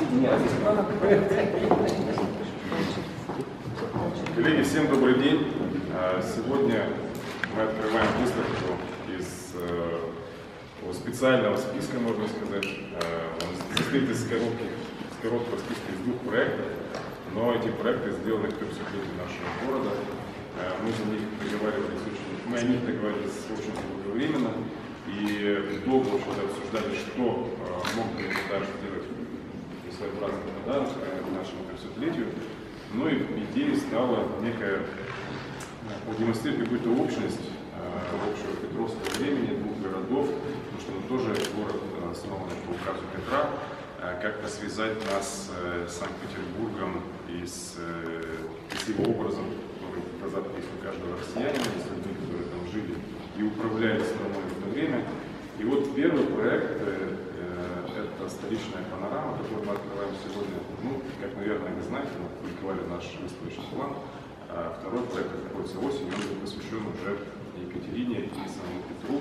Коллеги, всем добрый день. Сегодня мы открываем выставку из специального списка, можно сказать. Он состоит из короткого списка из 2 проектов, но эти проекты сделаны к 300-летию нашего города. Мы о них договаривались очень долговременно и долго обсуждали, что мог бы Эрмитаж сделать своеобразный подарок к нашему 300-летию. Ну и идеей стала некая продемонстрировать какую-то общность общего петровского времени, 2 городов, потому что мы тоже город, основанный по указу Петра, как-то связать нас с Санкт-Петербургом и с его образом, который в записи у каждого россиянина, с людьми, которые там жили и управляли страной в это время. И вот первый проект это столичная панорама, которую мы открываем сегодня. Ну, как, наверное, вы знаете, мы опубликовали наш выставочный план. Второй проект находится осенью, он посвящен уже Екатерине и самому Петру.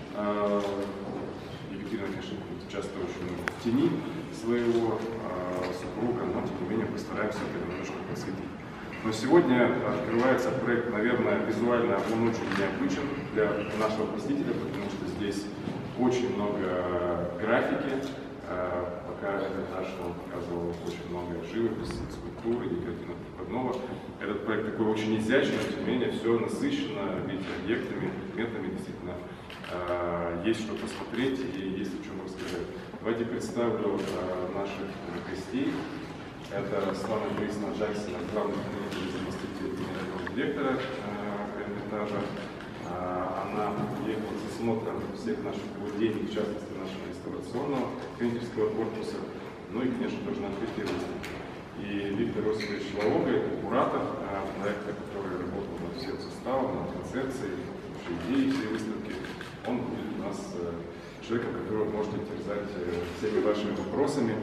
Екатерина, конечно, часто очень в тени своего супруга, но тем не менее постараемся это немножко посвятить. Но сегодня открывается проект, наверное, визуально он очень необычен для нашего посетителя, потому что здесь очень много графики. Пока Эрмитаж показывал очень много живописи, скульптуры и картинок прикладного. Этот проект такой очень изящный, но тем не менее все насыщено, видите, объектами, предметами, действительно есть что посмотреть и есть о чем рассказать. Давайте представлю наших гостей. Это Светлана Борисовна Джексона, главный заместитель генерального директора Эрмитажа. Она приехала с осмотром всех наших владений, в частности нашего реставрационного хранительского корпуса, ну и, конечно, тоже на открытие выставки. И Виктор Иосифович Лавога, это куратор проекта, который работал над всем составом, над концепцией, идеей всей выставки. Он будет у нас человеком, которого можете терзать всеми вашими вопросами.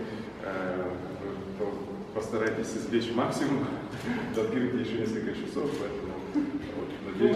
Постарайтесь извлечь максимум, до открытия еще несколько часов, поэтому надеюсь,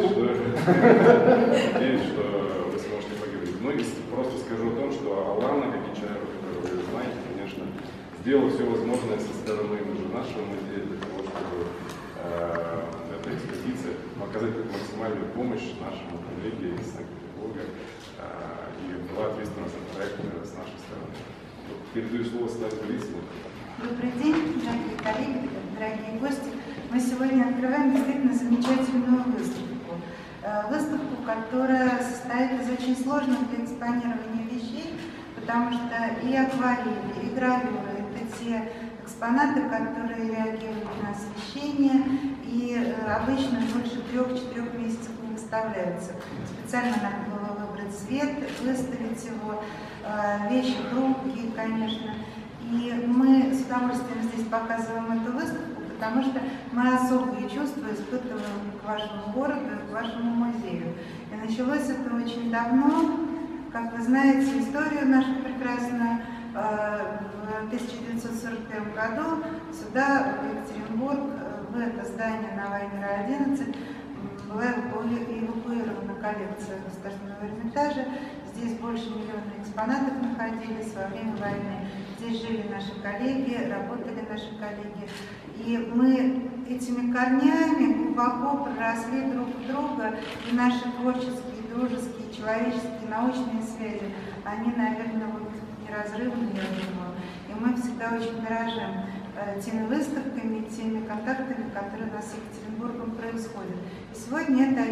что вы сможете поговорить. Ну и просто скажу о том, что Алана, как и человек, которого вы знаете, конечно, сделал все возможное со стороны нашего музея для того, чтобы эта экспозиция оказать максимальную помощь нашему коллеге из Санкт-Петербурга и была ответственна за проект с нашей стороны. Передаю слово Светлане Борисовне. Добрый день, дорогие коллеги, дорогие гости. Мы сегодня открываем действительно замечательную выставку. Выставку, которая состоит из очень сложных для экспонирования вещей, потому что и акварели, и гравюры – это те экспонаты, которые реагируют на освещение и обычно больше 3-4 месяцев не выставляются. Специально надо было выбрать цвет, выставить его, вещи хрупкие, конечно. И мы с удовольствием здесь показываем эту выставку, потому что мы особые чувства испытываем к вашему городу, к вашему музею. И началось это очень давно. Как вы знаете, историю нашу прекрасную. В 1941 году сюда, в Екатеринбург, в это здание на Вайнера 11, была эвакуирована коллекция Государственного Эрмитажа. Здесь больше миллиона экспонатов находились во время войны. Здесь жили наши коллеги, работали наши коллеги. И мы этими корнями глубоко проросли друг в друга. И наши творческие, дружеские, человеческие, научные связи, они, наверное, вот неразрывны, я думаю. И мы всегда очень дорожим теми выставками, теми контактами, которые у нас с Екатеринбургом происходят. И сегодня это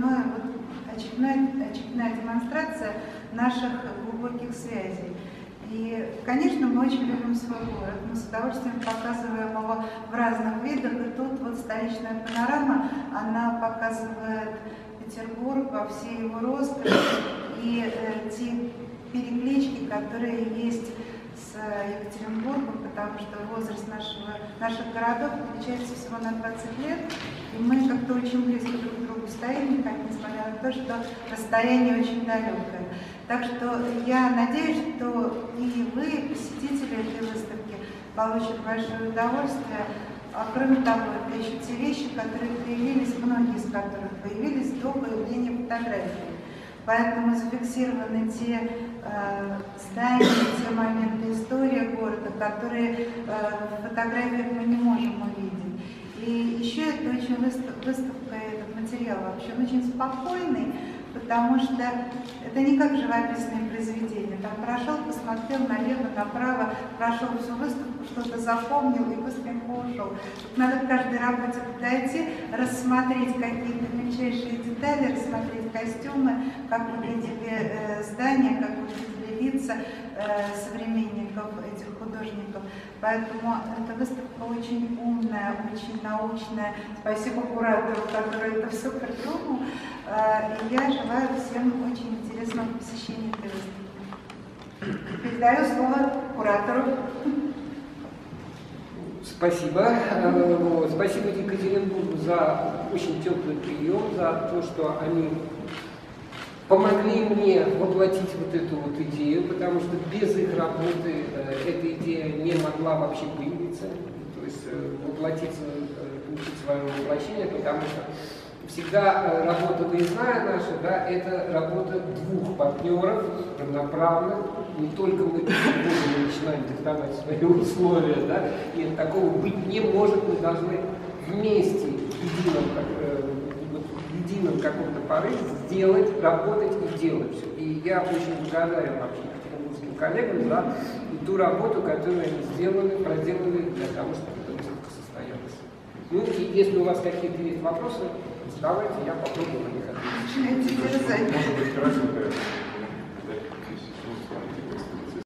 очередная демонстрация наших глубоких связей. И, конечно, мы очень любим свой город. Мы с удовольствием показываем его в разных видах. И тут вот столичная панорама, она показывает Петербург во всей его роскоши и те переклички, которые есть с Екатеринбургом, потому что возраст наших городов отличается всего на 20 лет, и мы как-то очень близко друг к другу стоим, несмотря на то, что расстояние очень далекое. Так что я надеюсь, что и вы, посетители этой выставки, получат большое удовольствие. А кроме того, это еще те вещи, которые появились, многие из которых появились до появления фотографий. Поэтому зафиксированы те здания, те моменты истории города, которые в фотографиях мы не можем увидеть. И еще это очень выставка, этот материал вообще он очень спокойный, потому что это не как живописные произведения. Там прошел, посмотрел налево, направо, прошел всю выставку, что-то запомнил и быстренько ушел. Тут надо в каждой работе подойти, рассмотреть какие-то мельчайшие детали, рассмотреть костюмы, как выглядели здания, как выглядели лица современников, этих художников. Поэтому эта выставка очень умная, очень научная. Спасибо куратору, который это все придумал. И я желаю всем очень интересного посещения этой выставки. Передаю слово куратору. Спасибо. Спасибо Екатеринбургу за очень теплый прием, за то, что они помогли мне воплотить вот эту вот идею, потому что без их работы эта идея не могла вообще появиться, то есть воплотиться, получить свое воплощение, потому что всегда работа выездная наша, да, это работа двух партнеров, равноправных. Не только мы начинаем диктовать свои условия, да, и такого быть не может, мы должны вместе в едином каком-то порыве сделать, работать и делать все. И я очень благодарен вообще екатеринбургским коллегам за ту работу, которую они проделали для того, чтобы эта выставка состоялась. Ну и если у вас какие-то есть вопросы, задавайте, я попробую на них ответить. Может быть, кратенько.